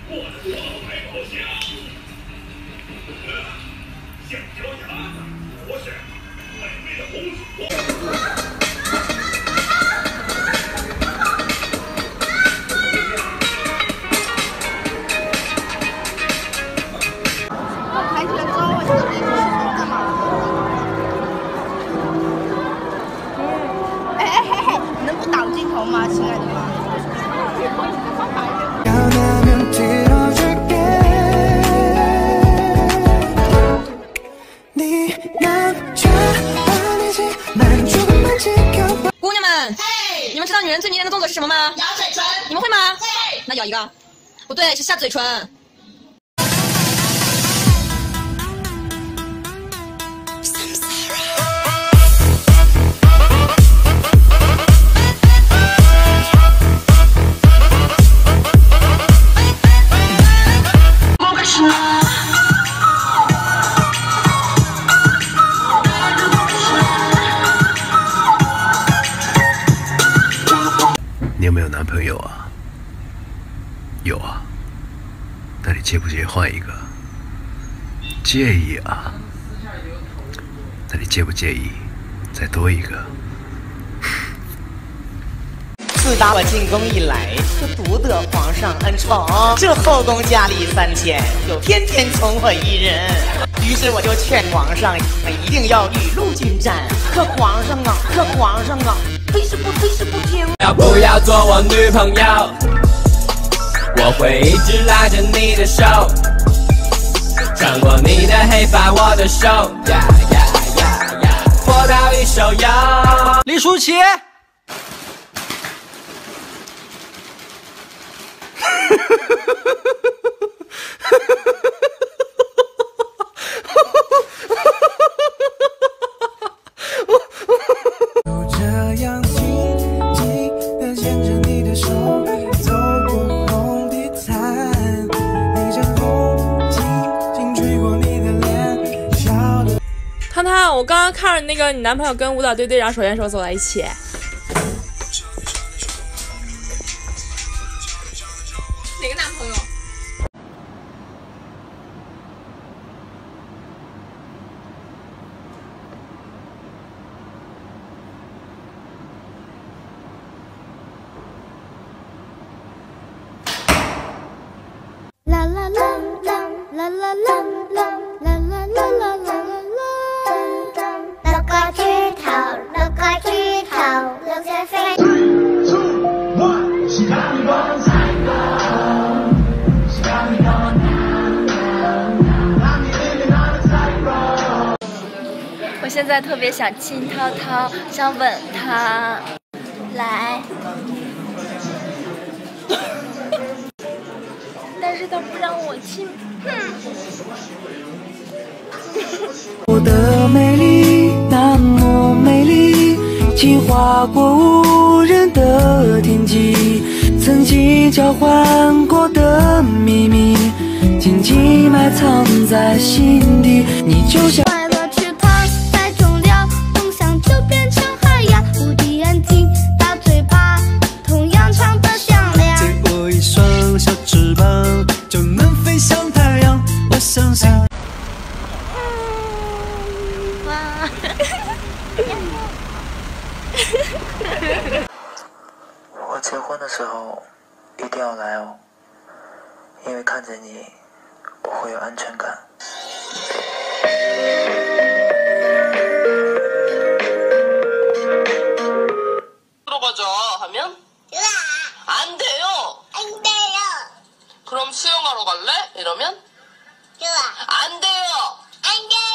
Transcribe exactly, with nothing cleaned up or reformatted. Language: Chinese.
吗，亲爱的吗？ 姑娘们，你们知道女人最迷人的动作是什么吗？ 咬嘴唇。 你们会吗？会。那咬一个。不对，是下嘴唇。 你有没有男朋友啊？有啊。那你介不介意换一个？介意啊。那你介不介意再多一个？ 自打我进宫以来，就独得皇上恩宠，这后宫佳丽三千，就天天宠我一人。于是我就劝皇上一定要雨露均沾。可皇上啊，可皇上啊，非是不非是不听。 要不要做我女朋友？我会一直拉着你的手，穿过你的黑发，我的手，呀呀呀呀，活到一手油。 李舒淇。 就这样静静地牵着你的手，走过红地毯，你像风轻轻吹过你的脸，笑得。 汤汤，我刚刚看着那个你男朋友跟舞蹈队队长手牵手走在一起。 哪个男朋友？ 啦啦啦啦啦啦啦啦啦啦啦啦啦啦！六個豬頭，六個豬頭，六隻飛。 我现在特别想亲涛涛，想吻他，来，但是他不让我亲，哼。 我的美丽那么美丽，竟划过无人的天际，曾经交换过的秘密，紧紧埋藏在心底，你就像。 我结婚的时候一定要来哦，因为看着你，我会有安全感。 들어가자 하면? 좋아. 안 돼요. 안 돼요. 그럼 수영하러 갈래? 이러면? 좋아. 안 돼요. 안 돼요.